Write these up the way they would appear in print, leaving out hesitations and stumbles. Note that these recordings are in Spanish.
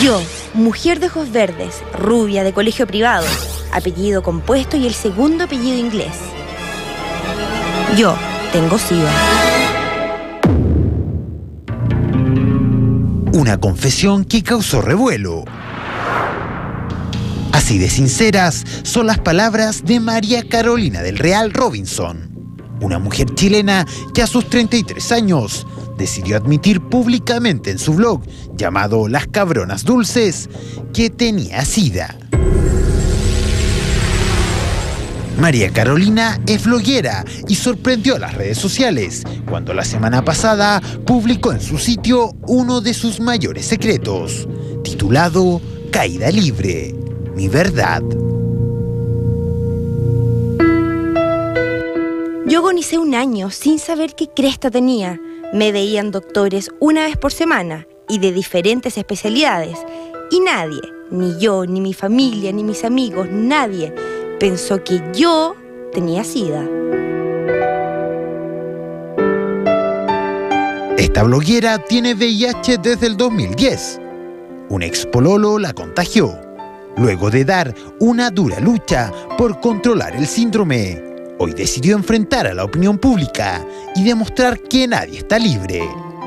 Yo, mujer de ojos verdes, rubia de colegio privado, apellido compuesto y el segundo apellido inglés. Yo tengo SIDA. Una confesión que causó revuelo. Así de sinceras son las palabras de María Carolina del Real Robinson, una mujer chilena que a sus 33 años decidió admitir públicamente en su blog, llamado Las Cabronas Dulces, que tenía SIDA. María Carolina es bloguera y sorprendió a las redes sociales cuando la semana pasada publicó en su sitio uno de sus mayores secretos, titulado Caída Libre, mi verdad. Yo agonicé un año sin saber qué cresta tenía. Me veían doctores una vez por semana y de diferentes especialidades. Y nadie, ni yo, ni mi familia, ni mis amigos, nadie pensó que yo tenía SIDA. Esta bloguera tiene VIH desde el 2010. Un expololo la contagió, luego de dar una dura lucha por controlar el síndrome. Hoy decidió enfrentar a la opinión pública y demostrar que nadie está libre.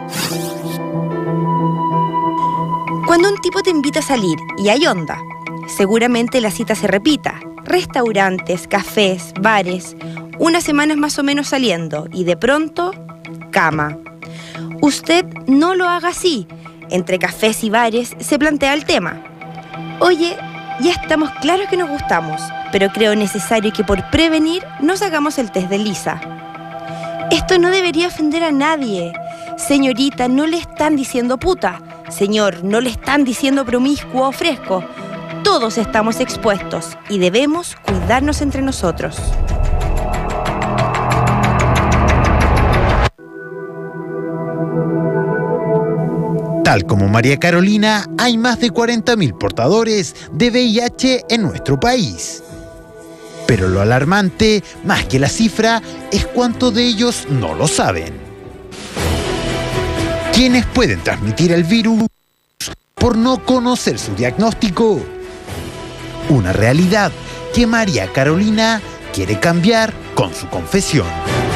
Cuando un tipo te invita a salir y hay onda, seguramente la cita se repita. Restaurantes, cafés, bares, unas semanas más o menos saliendo y de pronto, cama. Usted no lo haga así. Entre cafés y bares se plantea el tema. Oye, ya estamos claros que nos gustamos, pero creo necesario que por prevenir nos hagamos el test de Lisa. Esto no debería ofender a nadie. Señorita, no le están diciendo puta. Señor, no le están diciendo promiscuo o fresco. Todos estamos expuestos y debemos cuidarnos entre nosotros. Tal como María Carolina, hay más de 40.000 portadores de VIH en nuestro país. Pero lo alarmante, más que la cifra, es cuántos de ellos no lo saben. ¿Quiénes pueden transmitir el virus por no conocer su diagnóstico? Una realidad que María Carolina quiere cambiar con su confesión.